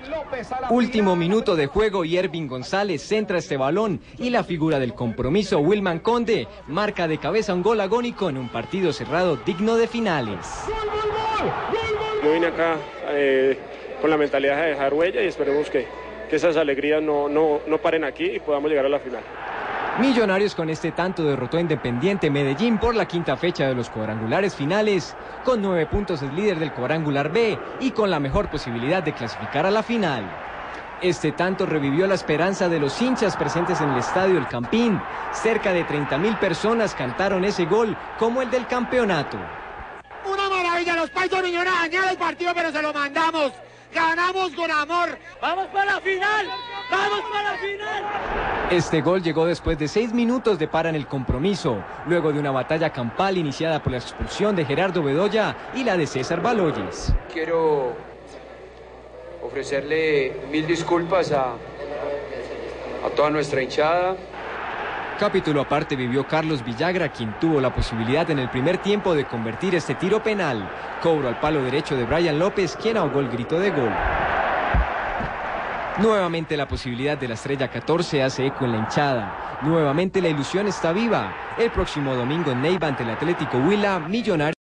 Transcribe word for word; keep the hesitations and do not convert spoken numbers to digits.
Último minuto de juego y Ervin González centra este balón y la figura del compromiso, Wilman Conde, marca de cabeza un gol agónico en un partido cerrado digno de finales. Yo vine acá eh, con la mentalidad de dejar huella y esperemos que, que esas alegrías no, no, no paren aquí y podamos llegar a la final. Millonarios con este tanto derrotó a Independiente Medellín por la quinta fecha de los cuadrangulares finales. Con nueve puntos es líder del cuadrangular B y con la mejor posibilidad de clasificar a la final. Este tanto revivió la esperanza de los hinchas presentes en el estadio El Campín. Cerca de treinta mil personas cantaron ese gol como el del campeonato. Una maravilla, los Paisos vinieron a dañar el partido, pero se lo mandamos. Ganamos con amor. ¡Vamos para la final! ¡Vamos para la final! Este gol llegó después de seis minutos de para en el compromiso, luego de una batalla campal iniciada por la expulsión de Gerardo Bedoya y la de César Baloyes. Quiero ofrecerle mil disculpas a, a toda nuestra hinchada. Capítulo aparte vivió Carlos Villagra, quien tuvo la posibilidad en el primer tiempo de convertir este tiro penal. Cobro al palo derecho de Brian López, quien ahogó el grito de gol. Nuevamente la posibilidad de la estrella catorce hace eco en la hinchada. Nuevamente la ilusión está viva. El próximo domingo en Neiva ante el Atlético Huila, Millonarios.